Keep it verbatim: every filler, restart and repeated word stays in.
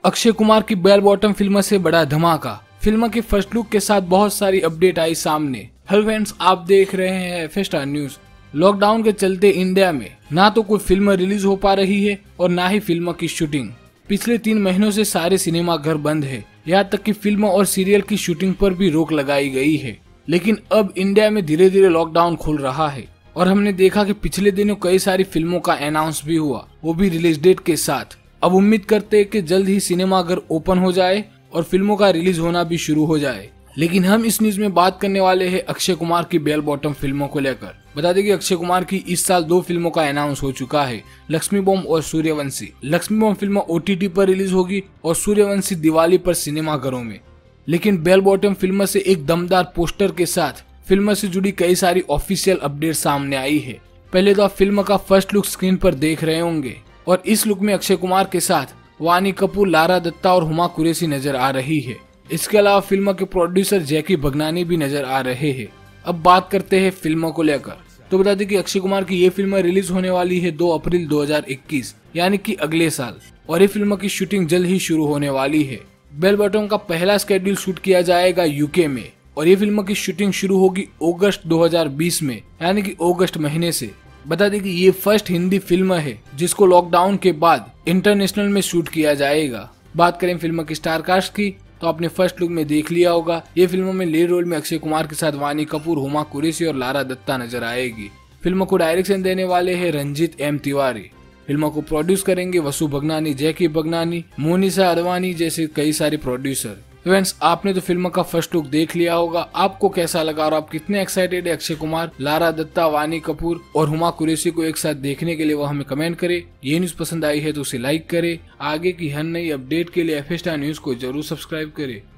अक्षय कुमार की bell bottom film से बड़ा धमाका। फिल्म के फर्स्ट लुक के साथ बहुत सारी अपडेट आई सामने। हेलो फ्रेंड्स, आप देख रहे हैं एफ स्टार न्यूज। लॉकडाउन के चलते इंडिया में ना तो कोई फिल्म रिलीज हो पा रही है और ना ही फिल्म की शूटिंग। पिछले तीन महीनों से सारे सिनेमा घर बंद है, यहाँ तक कि फिल्म और सीरियल की शूटिंग पर भी रोक लगाई गई है। लेकिन अब इंडिया में धीरे धीरे लॉकडाउन खुल रहा है और हमने देखा कि पिछले दिनों कई सारी फिल्मों का अनाउंस भी हुआ, वो भी रिलीज डेट के साथ। अब उम्मीद करते हैं कि जल्द ही सिनेमा घर ओपन हो जाए और फिल्मों का रिलीज होना भी शुरू हो जाए। लेकिन हम इस न्यूज में बात करने वाले हैं अक्षय कुमार की बेल बॉटम फिल्मों को लेकर। बता दें कि अक्षय कुमार की इस साल दो फिल्मों का अनाउंस हो चुका है, लक्ष्मी बॉम्ब और Suryavanshi. Laxmi bomb film OTT पर रिलीज होगी और सूर्यवंशी दिवाली पर सिनेमाघरों में। लेकिन बेल बॉटम फिल्म से एक दमदार पोस्टर के साथ फिल्म से जुड़ी कई सारी ऑफिशियल अपडेट सामने आई है। पहले तो आप फिल्म का फर्स्ट लुक स्क्रीन पर देख रहे होंगे और इस लुक में अक्षय कुमार के साथ वानी कपूर, लारा दत्ता और हुमा कुरैशी नजर आ रही है। इसके अलावा फिल्म के प्रोड्यूसर जैकी भगनानी भी नजर आ रहे हैं। अब बात करते हैं फिल्मों को लेकर। तो बता दें कि अक्षय कुमार की ये फिल्म रिलीज होने वाली है दो अप्रैल दो हज़ार इक्कीस, यानी कि अगले साल, और ये फिल्म की शूटिंग जल्द ही शुरू होने वाली है। बेल बॉटम का पहला स्केड्यूल शूट किया जाएगा यूके में और ये फिल्म की शूटिंग शुरू होगी अगस्त दो हज़ार बीस में, यानी कि अगस्त महीने से। बता दें कि ये फर्स्ट हिंदी फिल्म है जिसको लॉकडाउन के बाद इंटरनेशनल में शूट किया जाएगा। बात करें फिल्म की स्टार कास्ट की तो आपने फर्स्ट लुक में देख लिया होगा, ये फिल्म में लीड रोल में अक्षय कुमार के साथ वानी कपूर, हुमा कुरैशी और लारा दत्ता नजर आएगी। फिल्म को डायरेक्शन देने वाले हैं रंजीत एम तिवारी। फिल्म को प्रोड्यूस करेंगे वसु भगनानी, जैकी भगनानी, मोनिसा अडवाणी जैसे कई सारे प्रोड्यूसर। फ्रेंड्स, आपने तो फिल्म का फर्स्ट लुक देख लिया होगा, आपको कैसा लगा और आप कितने एक्साइटेड है अक्षय कुमार, लारा दत्ता, वानी कपूर और हुमा कुरैशी को एक साथ देखने के लिए, वो हमें कमेंट करें। ये न्यूज पसंद आई है तो उसे लाइक करें। आगे की हर नई अपडेट के लिए एफ स्टार न्यूज को जरूर सब्सक्राइब करें।